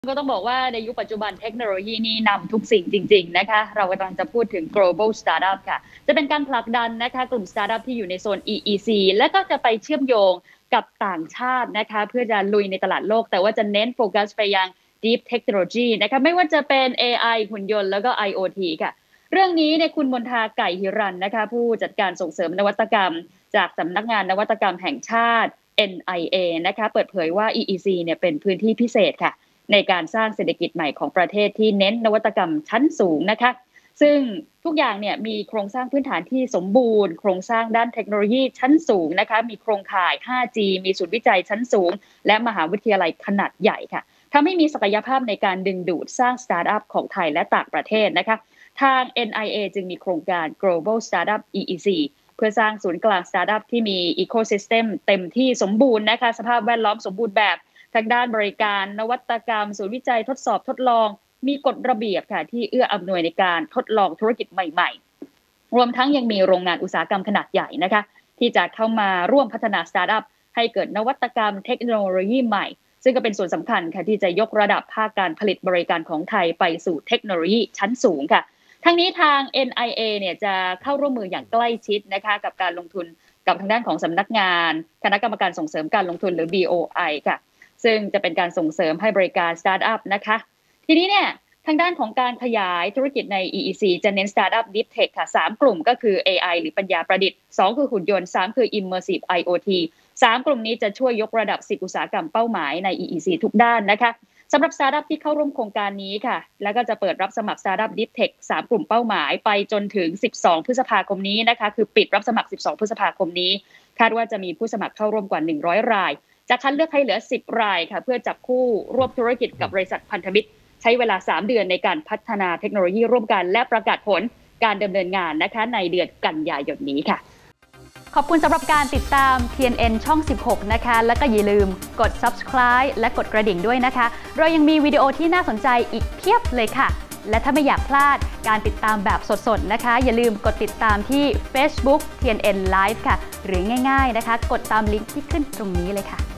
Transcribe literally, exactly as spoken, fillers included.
ก็ต้องบอกว่าในยุคปัจจุบันเทคโนโลยีนี่นำทุกสิ่งจริงๆนะคะเรากำลังจะพูดถึง global startup ค่ะจะเป็นการผลักดันนะคะกลุ่ม startup ที่อยู่ในโซน อี อี ซี และก็จะไปเชื่อมโยงกับต่างชาตินะคะเพื่อจะลุยในตลาดโลกแต่ว่าจะเน้นโฟกัสไปยัง deep technology นะคะไม่ว่าจะเป็น เอ ไอ หุ่นยนต์แล้วก็ ไอ โอ ที ค่ะเรื่องนี้เนี่ยคุณมนทาไก่หิรันนะคะผู้จัดการส่งเสริมนวัตกรรมจากสำนักงานนวัตกรรมแห่งชาติ เอ็น ไอ เอ นะคะเปิดเผยว่า อี อี ซี เนี่ยเป็นพื้นที่พิเศษค่ะในการสร้างเศรษฐกิจใหม่ของประเทศที่เน้นนวัตกรรมชั้นสูงนะคะซึ่งทุกอย่างเนี่ยมีโครงสร้างพื้นฐานที่สมบูรณ์โครงสร้างด้านเทคโนโลยีชั้นสูงนะคะมีโครงข่าย ห้าจี มีศูนย์วิจัยชั้นสูงและมหาวิทยาลัยขนาดใหญ่ค่ะทำให้มีศักยภาพในการดึงดูดสร้างสตาร์ทอัพของไทยและต่างประเทศนะคะทาง เอ็น ไอ เอ จึงมีโครงการ Global Startup อี อี ซี เพื่อสร้างศูนย์กลางสตาร์ทอัพที่มีอีโคซิสเต็มเต็มที่สมบูรณ์นะคะสภาพแวดล้อมสมบูรณ์แบบทางด้านบริการนวัตกรรมศูนย์วิจัยทดสอบทดลองมีกฎระเบียบค่ะที่เอื้ออำนวยในการทดลองธุรกิจใหม่ๆรวมทั้งยังมีโรงงานอุตสาหกรรมขนาดใหญ่นะคะที่จะเข้ามาร่วมพัฒนาสตาร์ทอัพให้เกิดนวัตกรรมเทคโนโลยีใหม่ซึ่งก็เป็นส่วนสำคัญค่ะที่จะยกระดับภาคการผลิตบริการของไทยไปสู่เทคโนโลยีชั้นสูงค่ะทั้งนี้ทาง เอ็น ไอ เอ เนี่ยจะเข้าร่วมมืออย่างใกล้ชิดนะคะกับการลงทุนกับทางด้านของสำนักงานคณะกรรมการส่งเสริมการลงทุนหรือ บี โอ ไอ ค่ะซึ่งจะเป็นการส่งเสริมให้บริการสตาร์ทอัพนะคะทีนี้เนี่ยทางด้านของการขยายธุรกิจใน อี อี ซี จะเน้นสตาร์ทอัพ Deep Tech ค่ะสามกลุ่มก็คือ เอ ไอ หรือปัญญาประดิษฐ์สองคือหุ่นยนต์สามคือ Immersive ไอ โอ ที สามกลุ่มนี้จะช่วยยกระดับสิบอุตสาหกรรมเป้าหมายใน อี อี ซี ทุกด้านนะคะสำหรับสตาร์ทอัพที่เข้าร่วมโครงการนี้ค่ะแล้วก็จะเปิดรับสมัครสตาร์ทอัพ Deep Tech สามกลุ่มเป้าหมายไปจนถึงสิบสองพฤษภาคมนี้นะคะคือปิดรับสมัครสิบสองพฤษภาคมนี้คาดว่าจะมีผู้สมัครเข้าร่วมกว่าหนึ่งร้อยรายจะคัดเลือกให้เหลือสิบรายค่ะเพื่อจับคู่ร่วมธุรกิจกับบริษัทพันธมิตรใช้เวลาสามเดือนในการพัฒนาเทคโนโลยีร่วมกันและประกาศผลการดำเนินงานนะคะในเดือนกันยายนนี้ค่ะขอบคุณสำหรับการติดตาม ที เอ็น เอ็น ช่องสิบหกนะคะแล้วก็อย่าลืมกด Subscribe และกดกระดิ่งด้วยนะคะเรายังมีวิดีโอที่น่าสนใจอีกเพียบเลยค่ะและถ้าไม่อยากพลาดการติดตามแบบสดๆนะคะอย่าลืมกดติดตามที่ Facebook ที เอ็น เอ็น Live ค่ะหรือง่ายๆนะคะกดตามลิงก์ที่ขึ้นตรงนี้เลยค่ะ